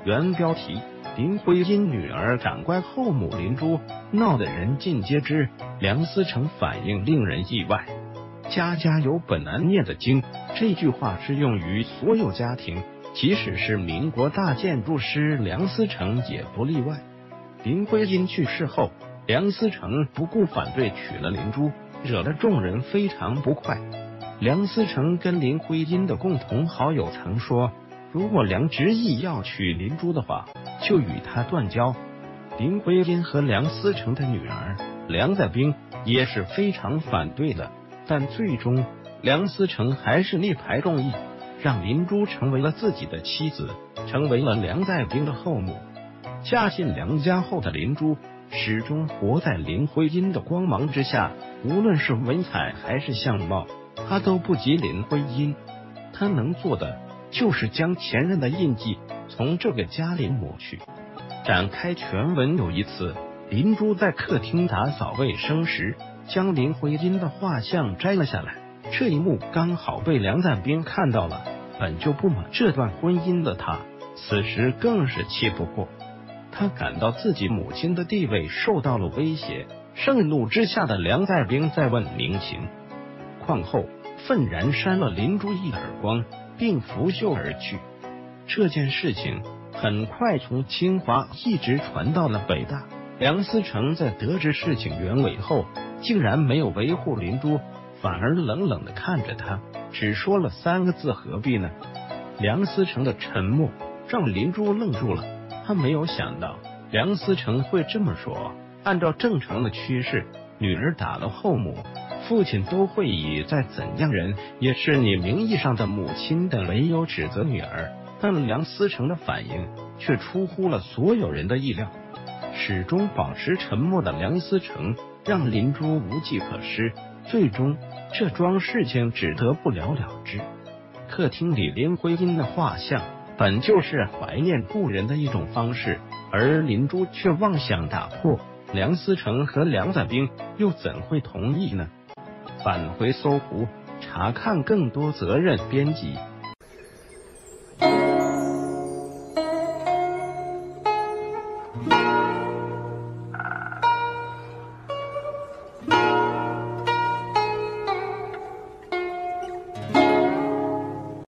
原标题：林徽因女儿赶怪后母林珠，闹得人尽皆知。梁思成反应令人意外。家家有本难念的经，这句话适用于所有家庭，即使是民国大建筑师梁思成也不例外。林徽因去世后，梁思成不顾反对娶了林珠，惹得众人非常不快。梁思成跟林徽因的共同好友曾说，如果梁执意要娶林珠的话，就与他断交。林徽因和梁思成的女儿梁再冰也是非常反对的，但最终梁思成还是力排众议，让林珠成为了自己的妻子，成为了梁再冰的后母。嫁进梁家后的林珠始终活在林徽因的光芒之下，无论是文采还是相貌，她都不及林徽因。她能做的就是将前任的印记从这个家里抹去。展开全文，有一次林珠在客厅打扫卫生时，将林徽因的画像摘了下来，这一幕刚好被梁再冰看到了。本就不满这段婚姻的他，此时更是气不过。他感到自己母亲的地位受到了威胁，盛怒之下的梁再冰再问明情，况后愤然扇了林珠一耳光，并拂袖而去。这件事情很快从清华一直传到了北大。梁思成在得知事情原委后，竟然没有维护林珠，反而冷冷地看着他，只说了3个字：何必呢？梁思成的沉默让林珠愣住了，他没有想到梁思成会这么说。按照正常的趋势，女儿打了后母，父亲都会以再怎样人也是你名义上的母亲的为由指责女儿，但梁思成的反应却出乎了所有人的意料。始终保持沉默的梁思成让林珠无计可施，最终这桩事情只得不了了之。客厅里林徽因的画像本就是怀念故人的一种方式，而林珠却妄想打破，梁思成和梁再冰又怎会同意呢？返回搜狐查看更多责任编辑